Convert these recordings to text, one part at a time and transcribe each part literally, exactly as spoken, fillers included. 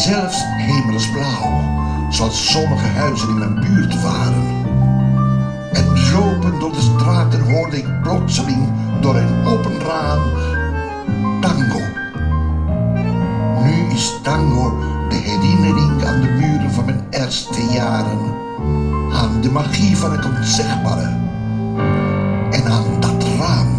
zelfs hemelsblauw, zoals sommige huizen in mijn buurt waren. En lopend door de straten hoorde ik plotseling door een open raam tango. Nu is tango de herinnering aan de muren van mijn eerste jaren, aan de magie van het onzegbare en aan dat raam.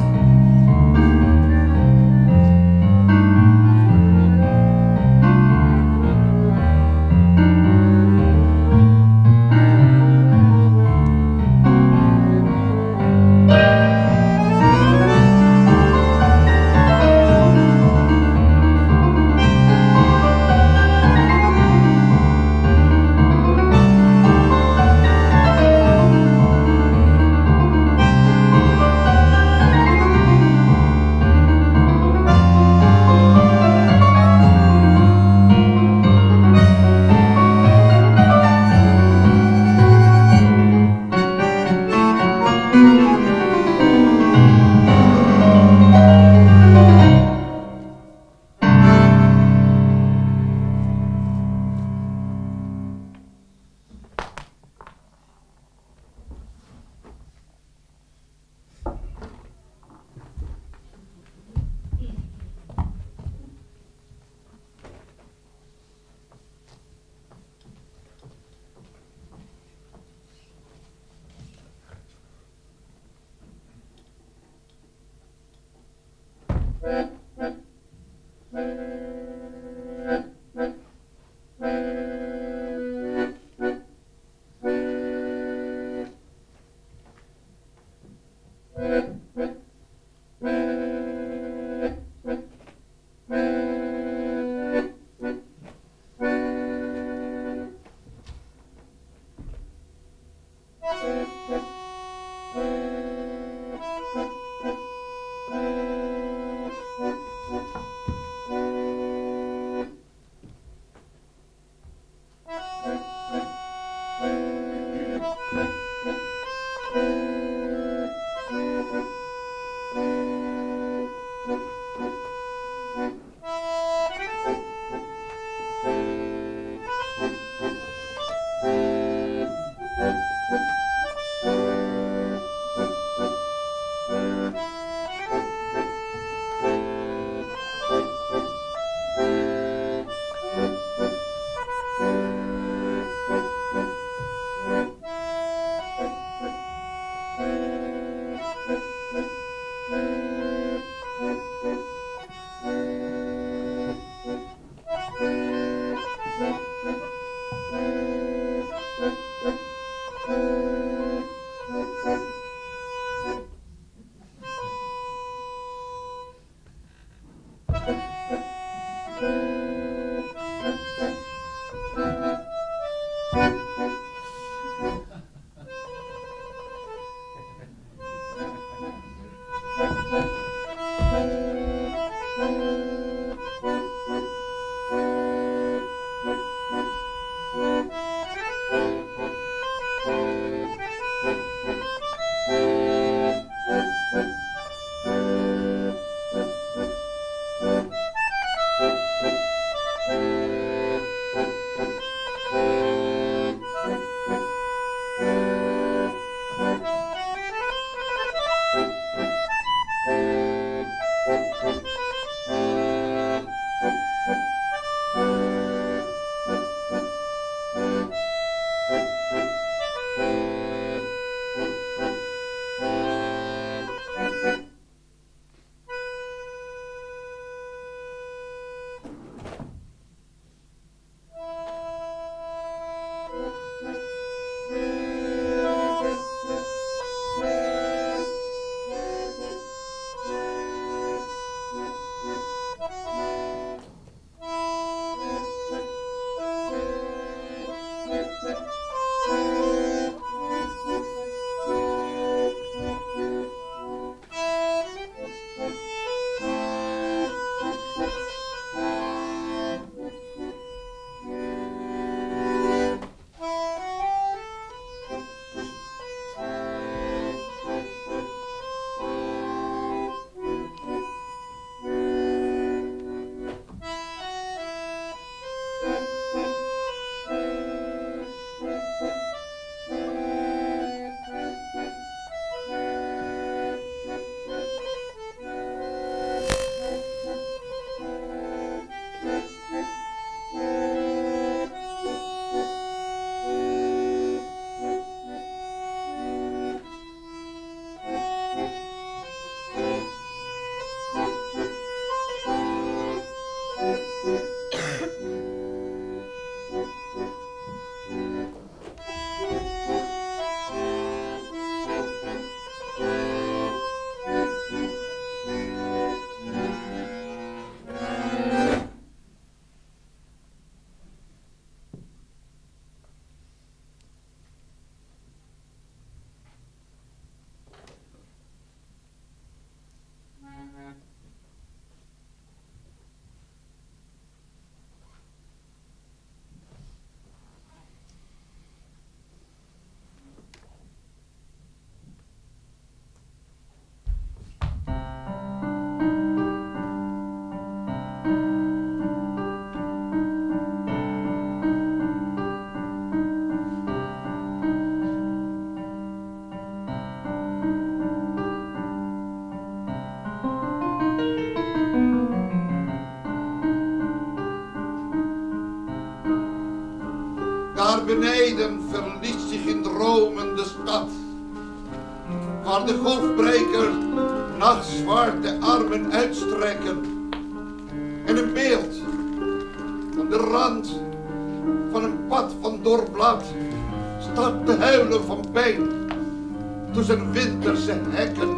beneden verliest zich in dromen de stad, waar de golfbreker nachtzwarte armen uitstrekken en een beeld aan de rand van een pad van doorblad staat te huilen van pijn tussen winterse hekken.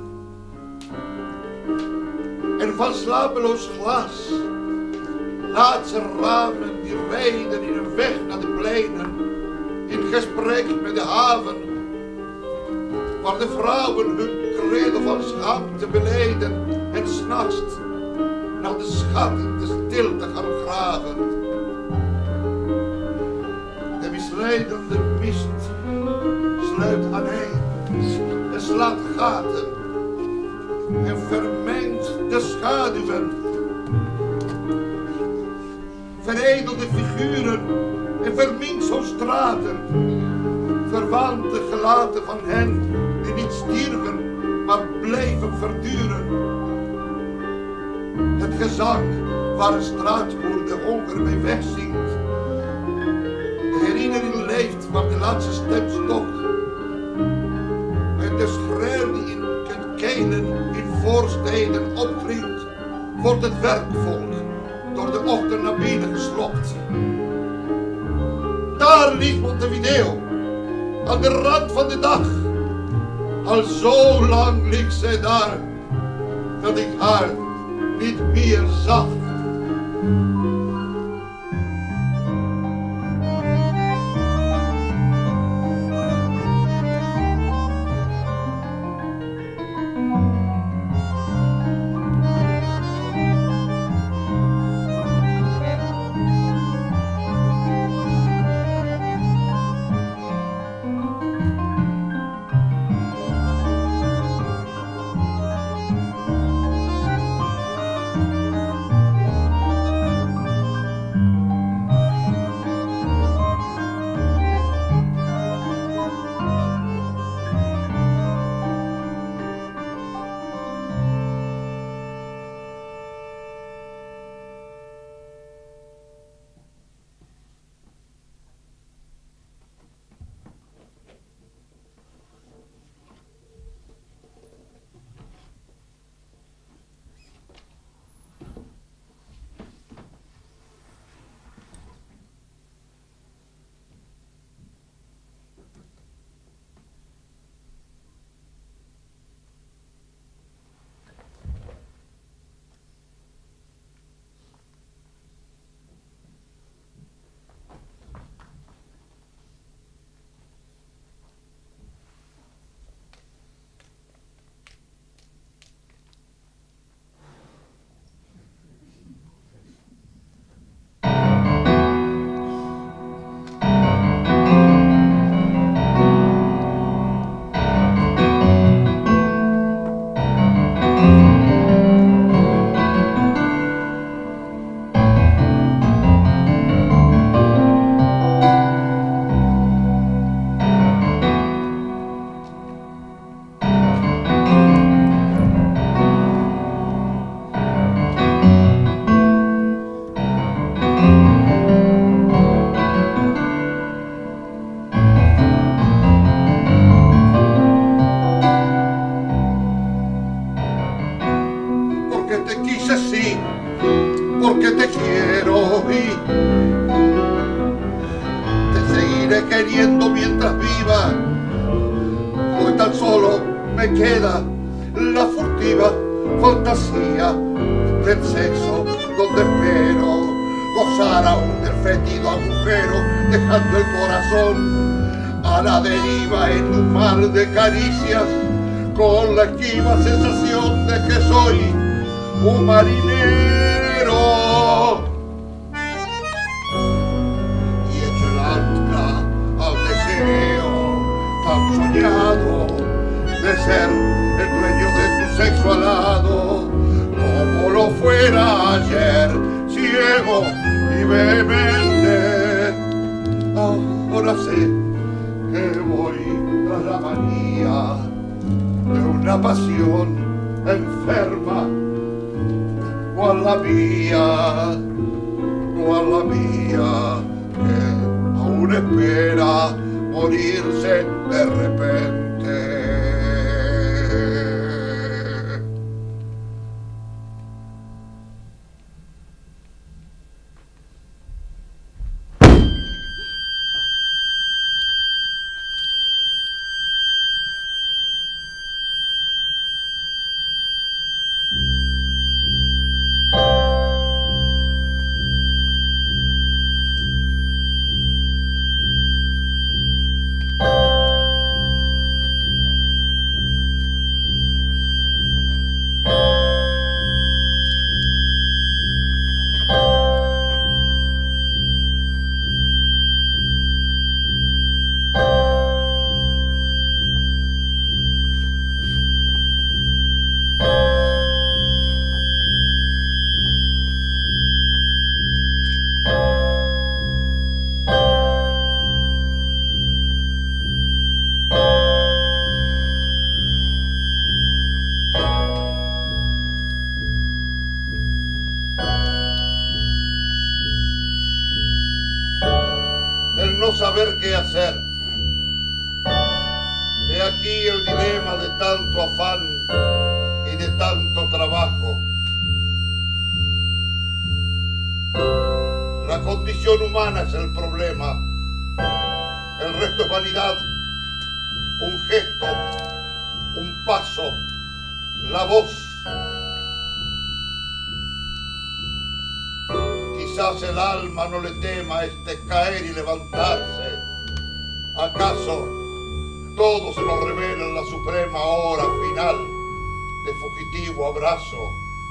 En van slapeloos glas laat ze ramen die rijden in een weg naar de pleinen, in gesprek met de haven, waar de vrouwen hun credo van schaamte beleden en 's nachts naar de schat in de stilte gaan graven. De misleidende mist sluit aaneen en slaat gaten en vermengt de schaduwen. Veredelde figuren en verminkt zo straten, verwaant de gelaten van hen die niet stierven, maar bleven verduren. Het gezang waar een straatboer de honger mee wegzingt, de herinnering leeft waar de laatste stem stokt, en de schreeuw die in kelen in voorsteden opklinkt, wordt het werkvolk door de ochtend naar binnen geslopt. Daar ligt Montevideo, aan de rand van de dag. Al zo lang ligt zij daar, dat ik haar niet meer zag. Porque te quiero y te seguiré queriendo mientras viva. Hoy tan solo me queda la furtiva fantasía del sexo, donde espero gozar aún del fétido agujero, dejando el corazón a la deriva en un mar de caricias, con la esquiva sensación de que soy un marinero y echo el ancla al deseo tan soñado de ser el dueño de tu sexo alado, como lo fuera ayer, ciego y vehemente. Ahora sé que voy tras la manía de una pasión enferma, cual la mía, cual la mía, que aún uno espera morirse de repente. No saber qué hacer. He aquí el dilema de tanto afán y de tanto trabajo. La condición humana es el problema. El resto es vanidad. Un gesto, un paso, la voz. Quizás el alma no le tema este caer y levantarse. ¿Acaso todo se nos revela en la suprema hora final de fugitivo abrazo?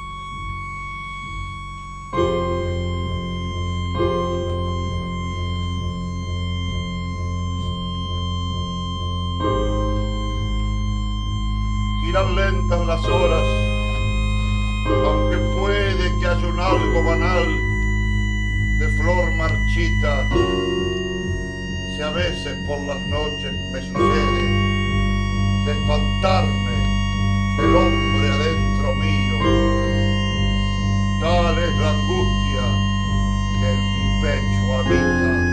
Giran lentas las horas, aunque puede que haya un algo banal de flor marchita. Si a veces por las noches me sucede de espantarme el hombre adentro mío, tal es la angustia que en mi pecho habita.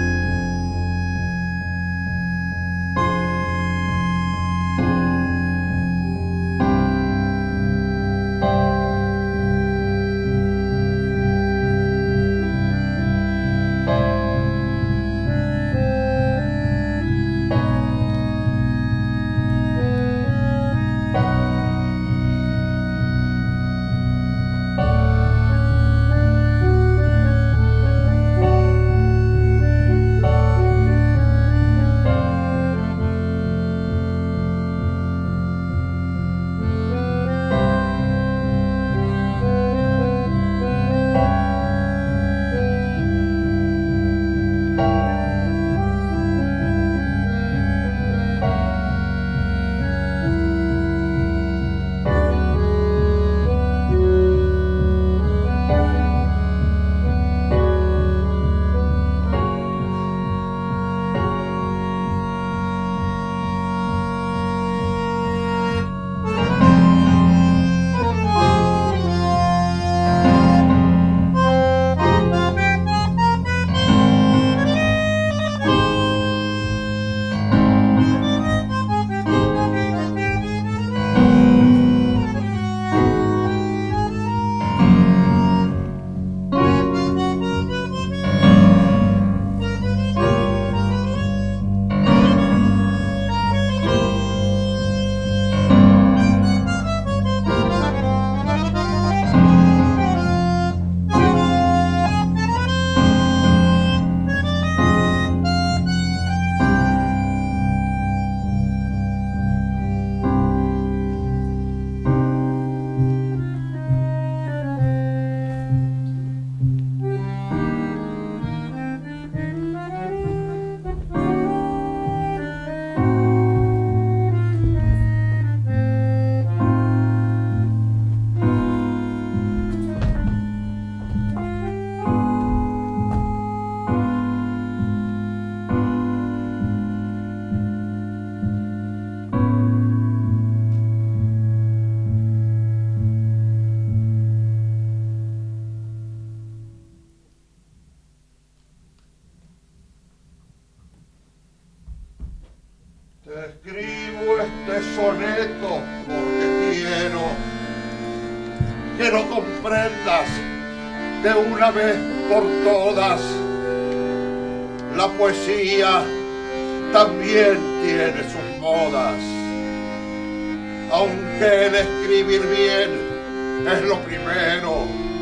que no comprendas de una vez por todas. La poesía también tiene sus modas, aunque el escribir bien es lo primero,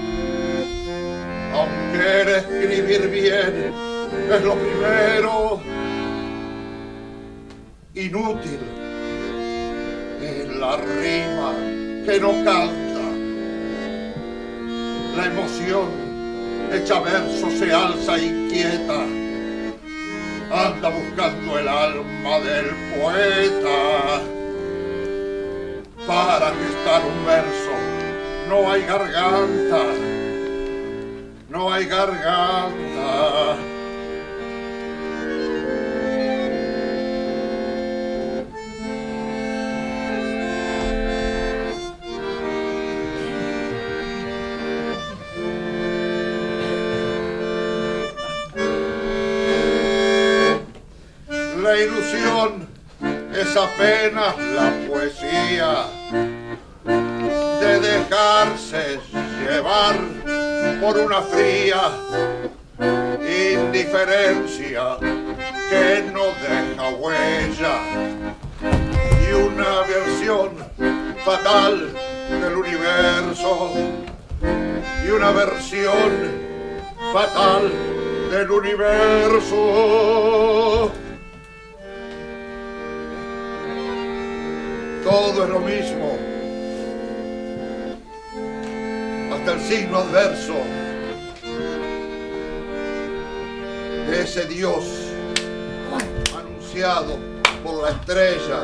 aunque el escribir bien es lo primero, inútil es la rima que no canta. La emoción hecha verso se alza inquieta, anda buscando el alma del poeta. Para gestar un verso no hay garganta, no hay garganta. La ilusión es apenas la poesía de dejarse llevar por una fría indiferencia que no deja huella y una versión fatal del universo y una versión fatal del universo. Todo es lo mismo, hasta el signo adverso de ese Dios anunciado por la estrella.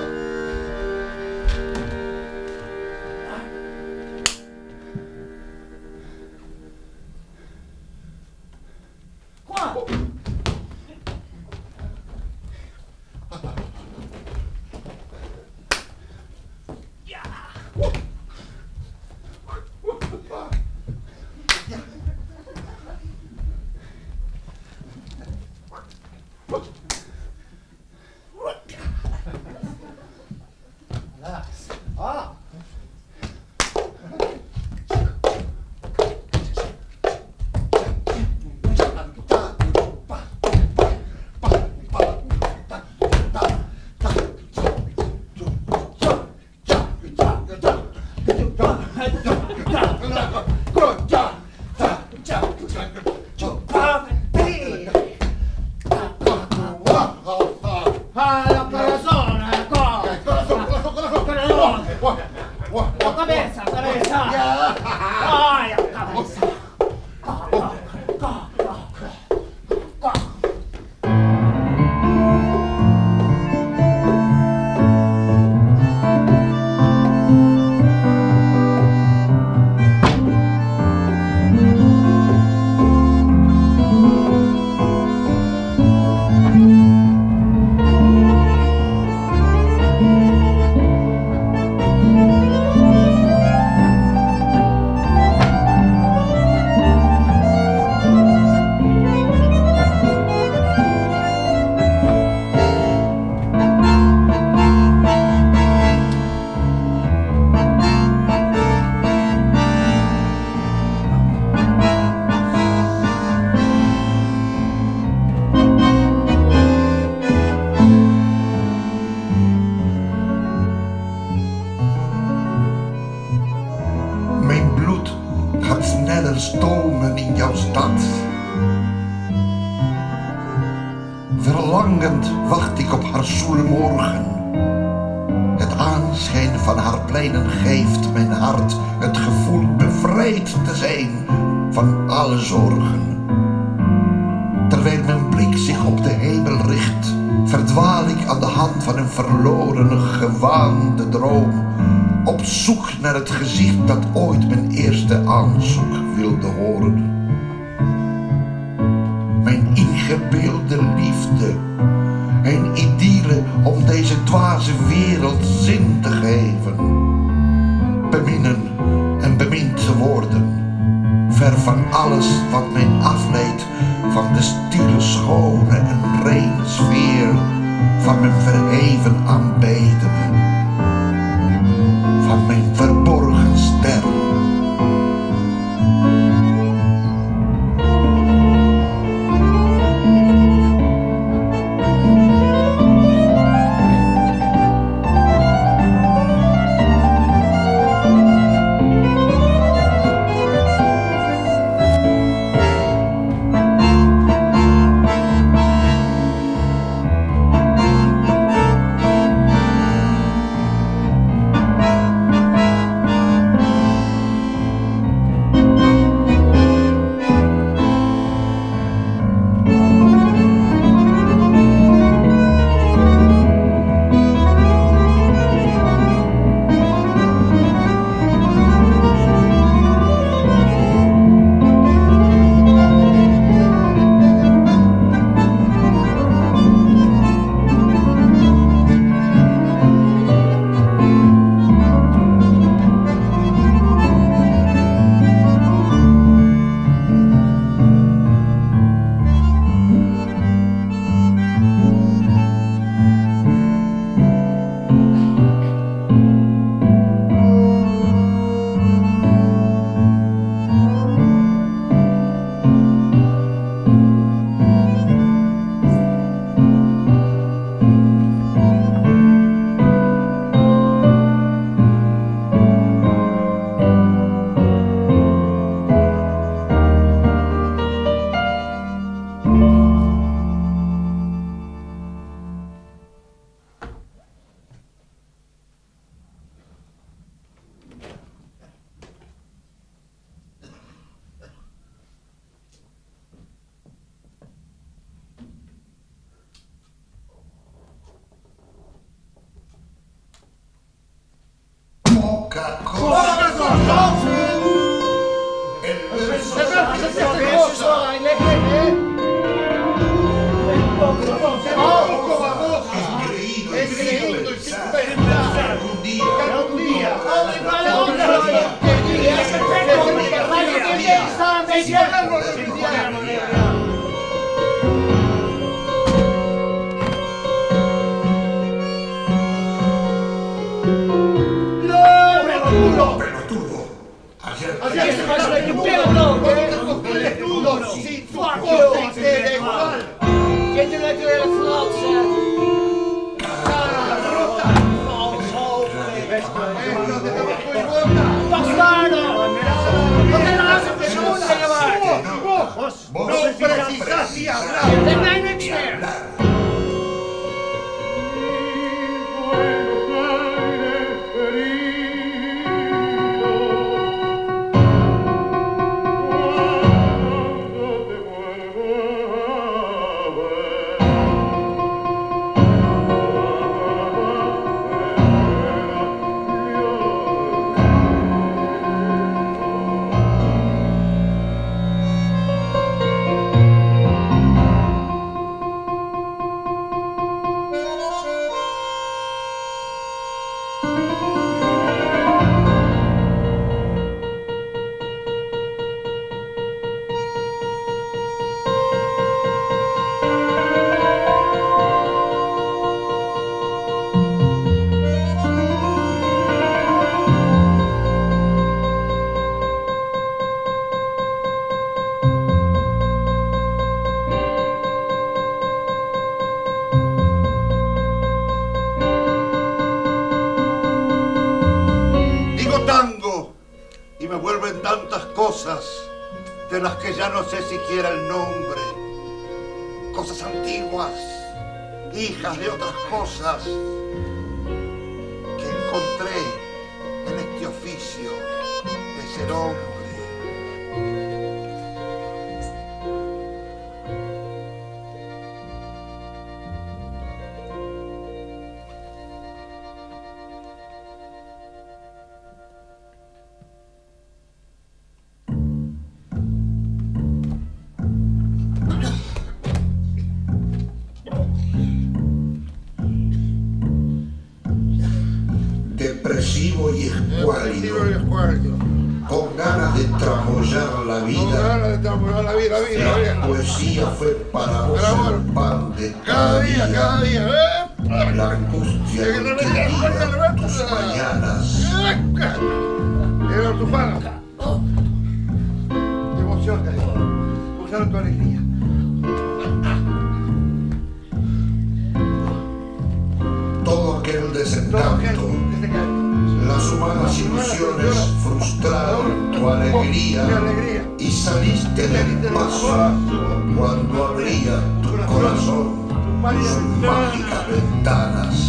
Stomen in jouw stad. Verlangend wacht ik op haar zoele morgen. Het aanschijn van haar pleinen geeft mijn hart het gevoel bevrijd te zijn van alle zorgen. Terwijl mijn blik zich op de hemel richt, verdwaal ik aan de hand van een verloren, gewaande droom, op zoek naar het gezicht dat ooit mijn eerste aanzoek wilde horen. Mijn ingebeelde liefde, een idylle om deze dwaze wereld zin te geven. Beminnen en bemind te worden, ver van alles wat mij afleidt van de stille, schone en reine sfeer van mijn verheven aanbedene, van mijn verborgen ster. de las que ya no sé siquiera el nombre, cosas antiguas, hijas de otras cosas que encontré en este oficio de ser hombre. Depresivo y escuálido, con ganas de tramollar la vida, la poesía fue para vos el pan de cada día, cada día, la angustia nutritiva tus mañanas. Era tu pana. Emoción, cariño. Usaron tu alegría. Todo aquel desencanto, las humanas ilusiones frustraron tu alegría y saliste del paso cuando abría tu corazón sus mágicas ventanas.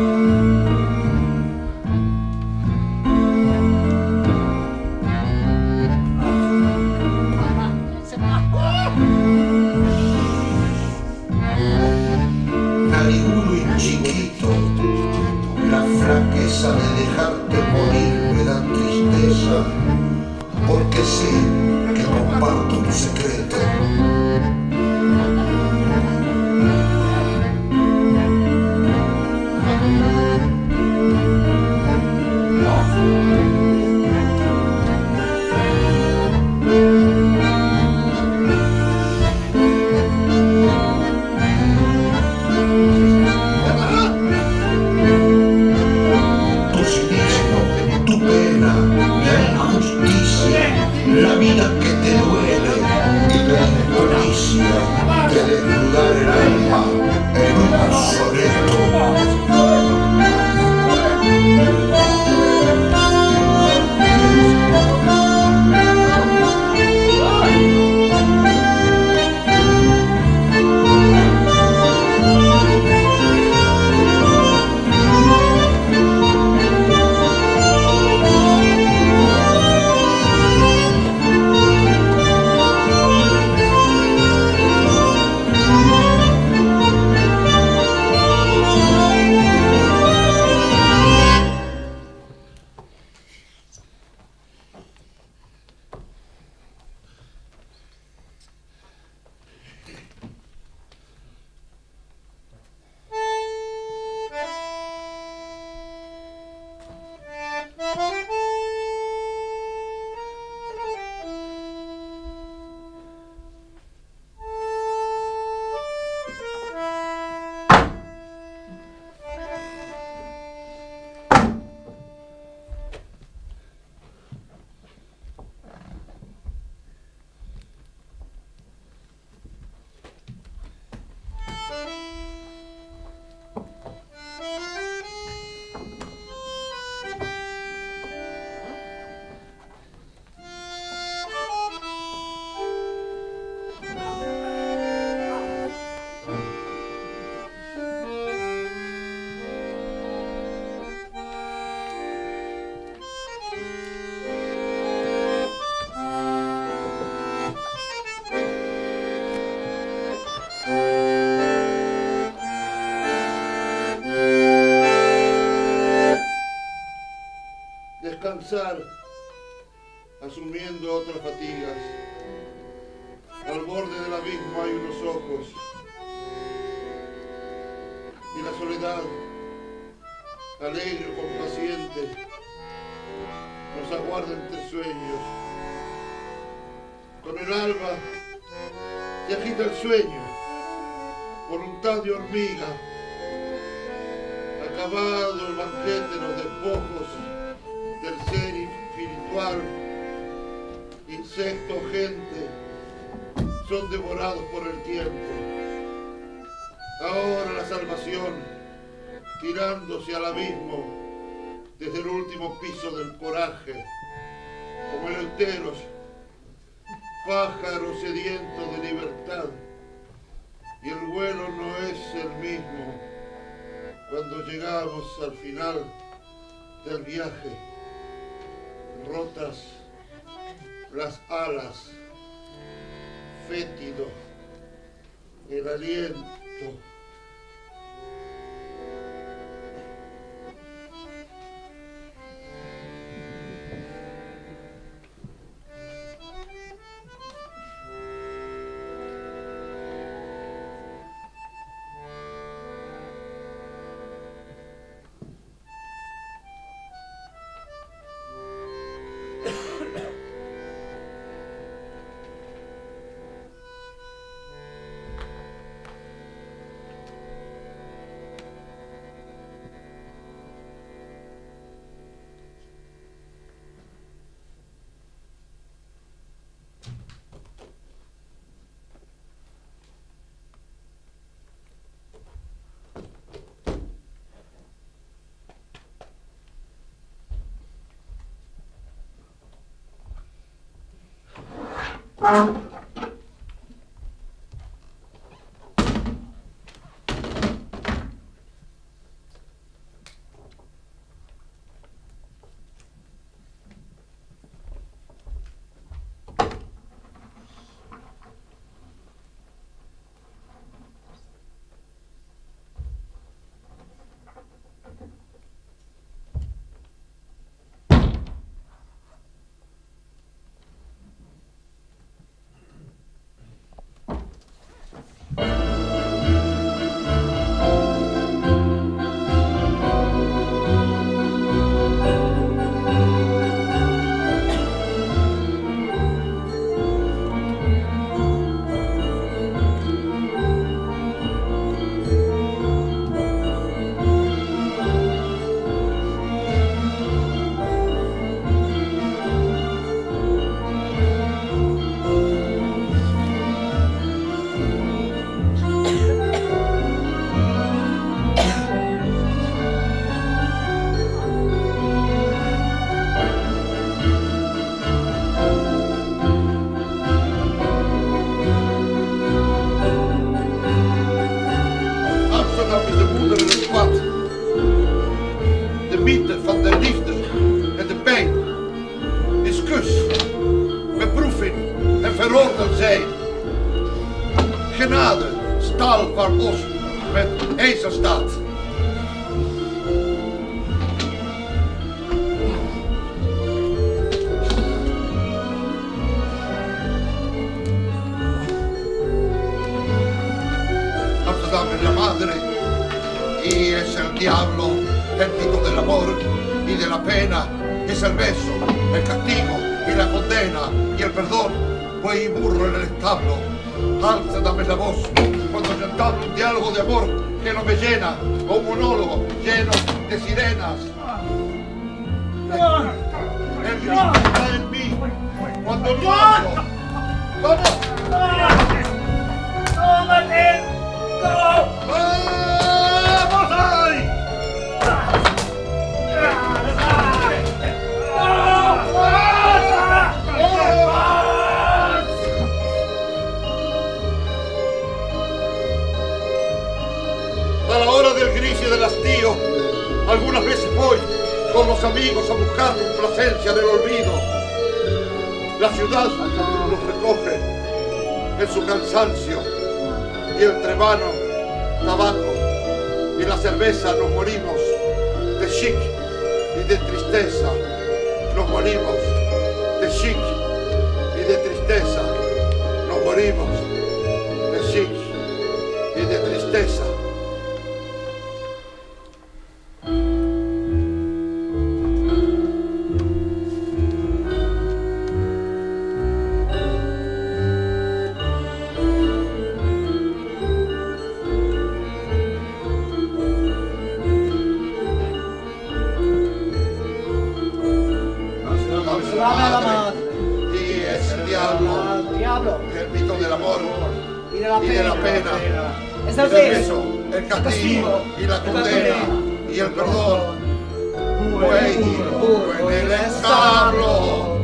Narigudo y chiquito, la flaqueza de dejarte morir me da tristeza, porque sé que comparto tu secreto. La vida que te duele y la descansar, asumiendo otras fatigas. Al borde del abismo hay unos ojos, y la soledad, alegre o compaciente, nos aguarda entre sueños. Con el alba se agita el sueño, voluntad de hormiga. Acabado el banquete, los despojos del ser espiritual, insecto, gente, son devorados por el tiempo. Ahora la salvación, tirándose al abismo desde el último piso del coraje, como eleuteros, pájaros sedientos de libertad, y el vuelo no es el mismo cuando llegamos al final del viaje. Rotas las alas, fétido el aliento. Genade, staal waar bos met ezel staat. Amsterdam es la madre y es el diablo, el mito del amor y de la pena. Es el beso, el castigo y la condena y el perdón, buey y burro en el establo. Amsterdam es la voz cuando yo entablo un diálogo de amor que no me llena, o un monólogo lleno de sirenas. El grito está en mí cuando lo hablo. ¡Vamos! ¡No, Martín! ¡No! ¡Vamos ahí! A la hora del gris y del hastío, algunas veces voy con los amigos a buscar complacencia del olvido. La ciudad nos recoge en su cansancio y entre vano, tabaco y la cerveza nos morimos de chic y de tristeza. nos morimos de chic y de tristeza. Nos morimos de chic y de tristeza. El mito del amor y de la y pena, de la pena, es y el del beso, beso, el castigo y la condena y el perdón. Buey duro en el establo.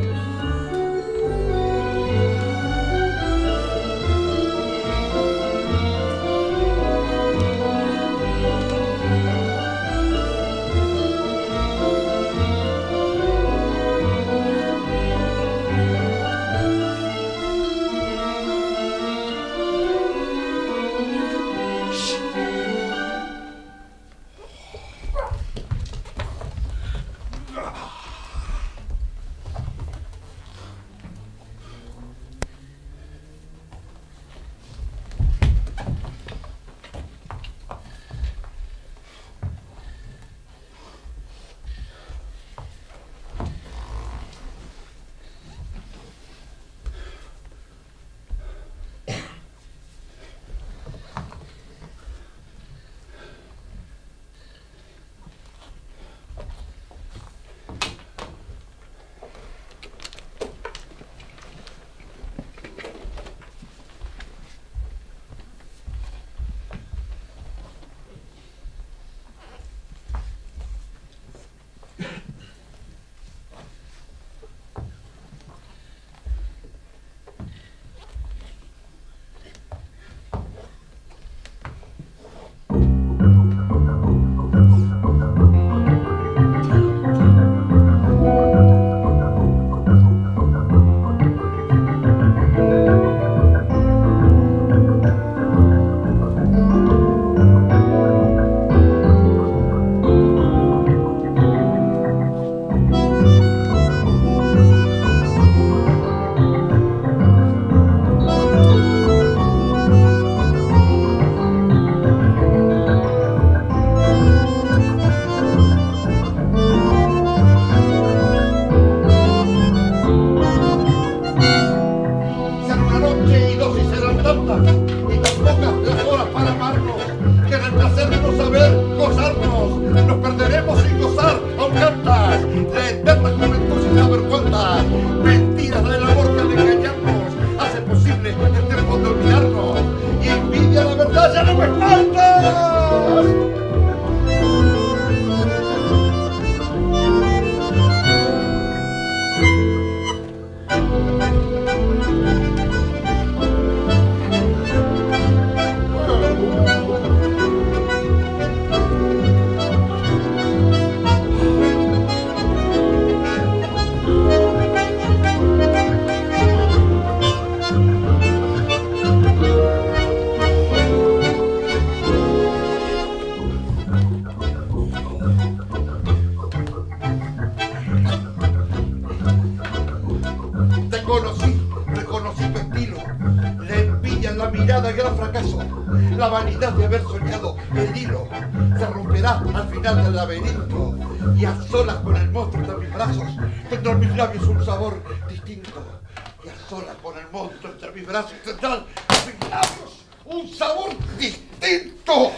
La vanidad de haber soñado el hilo se romperá al final del laberinto y a solas con el monstruo entre mis brazos tendrán mis labios un sabor distinto y a solas con el monstruo entre mis brazos tendrán mis labios un sabor distinto.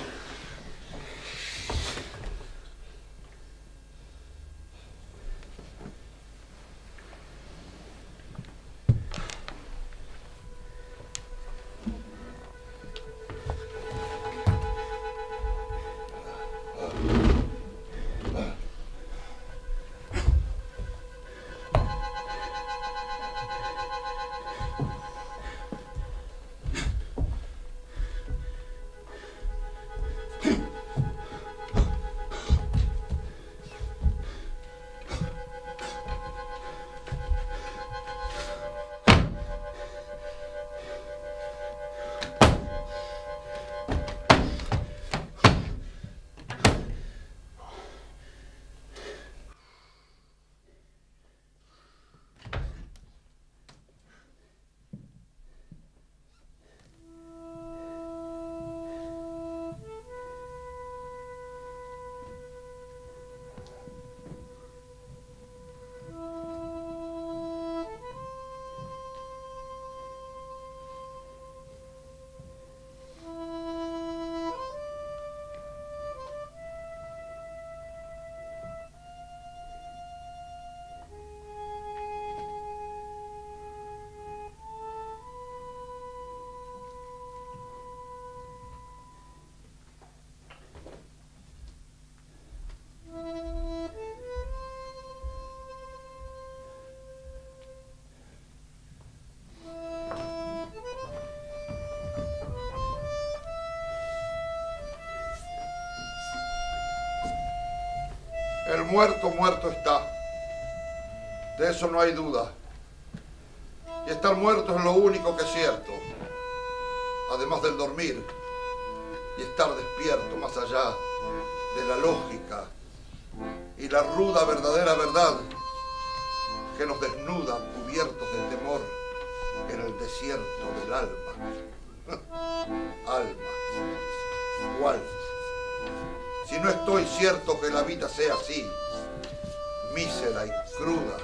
muerto, muerto está. De eso no hay duda. Y estar muerto es lo único que es cierto. Además del dormir y estar despierto más allá de la lógica y la ruda verdadera verdad que nos desnuda cubiertos de temor en el desierto del alma. Alma. ¿Cuál? Si no estoy cierto que la vida sea así, mísera y cruda.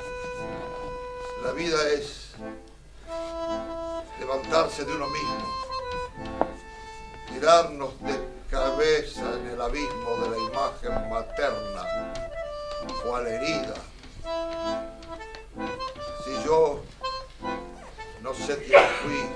La vida es levantarse de uno mismo, tirarnos de cabeza en el abismo de la imagen materna, cual herida. Si yo no sé quién fui,